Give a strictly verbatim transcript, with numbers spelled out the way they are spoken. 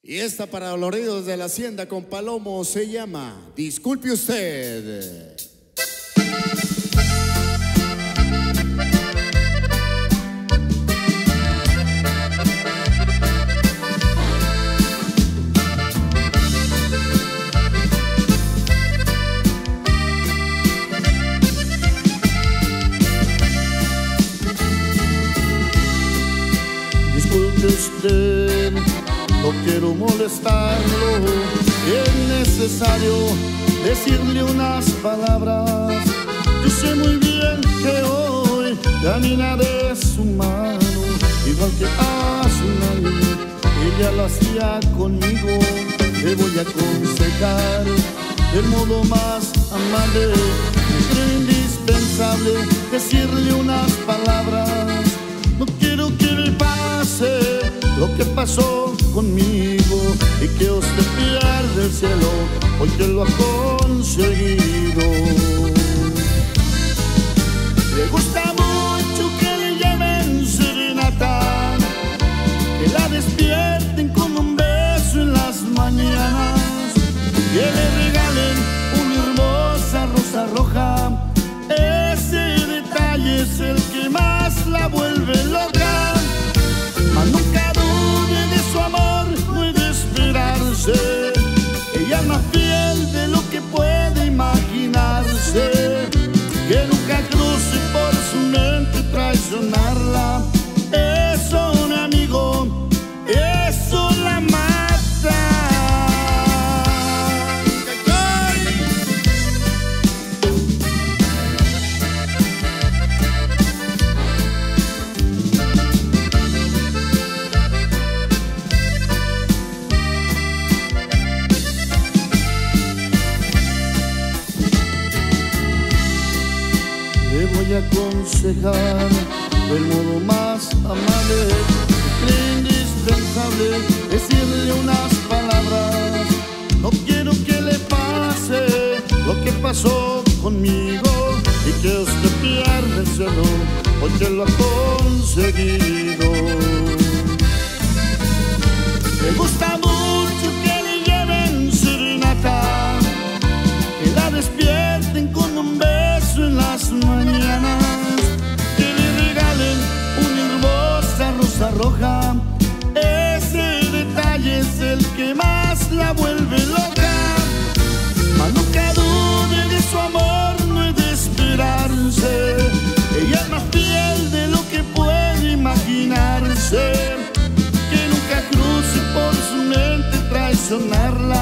Y esta para los oídos de la hacienda con Palomo se llama Disculpe Usted. Disculpe usted, no quiero molestarlo, es necesario decirle unas palabras. Yo sé muy bien que hoy caminaré su mano, igual que hace un año ella lo hacía conmigo. Le voy a aconsejar el modo más amable, creo indispensable decirle unas palabras. No quiero que le pase lo que pasó conmigo y que usted pierda el cielo hoy que lo ha conseguido. Le gusta mucho que le lleven serenata, que la despierten con un beso en las mañanas, que le regalen una hermosa rosa roja. Ese detalle es el que más la vuelve loca. Mas nunca dude de su amor, no hay de esperarse. Ella es más fiel de lo que puede imaginarse. Que nunca cruce por su mente traicionarla. Eso, un amigo, eso la mata. Le voy a aconsejar el modo más amable, creo indispensable decirle unas palabras. No quiero que le pase lo que pasó conmigo y que usted pierda el cielo porque lo ha conseguido. Le gusta mucho que le lleven serenata, que la despierten con un beso en las mañanas, que le regalen una hermosa rosa roja. Ese detalle es el que más la vuelve loca. Mas nunca dude de su amor, no hay de esperarse. Ella es más fiel de lo que puede imaginarse. Que nunca cruce por su mente traicionarla.